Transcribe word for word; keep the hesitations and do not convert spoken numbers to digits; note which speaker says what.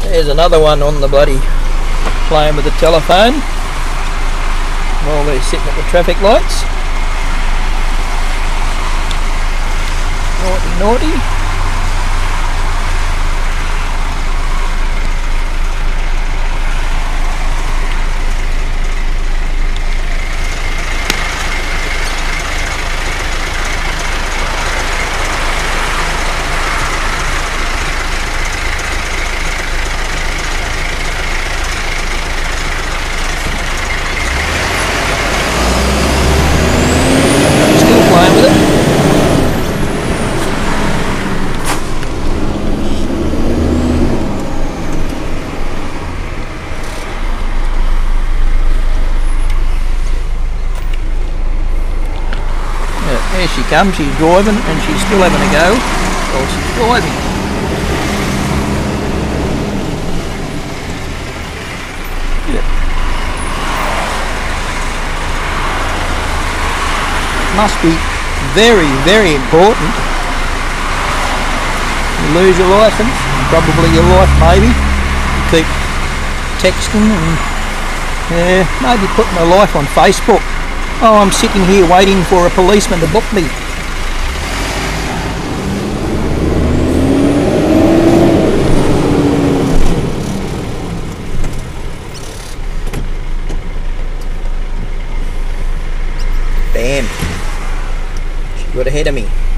Speaker 1: There's another one on the bloody playing with the telephone while they're sitting at the traffic lights. Naughty, naughty. There she comes, she's driving and she's still having a go while she's driving. Yeah. It must be very, very important. You lose your licence, probably your life maybe. You keep texting and yeah, maybe putting a life on Facebook. Oh, I'm sitting here waiting for a policeman to book me. Bam. She got ahead of me.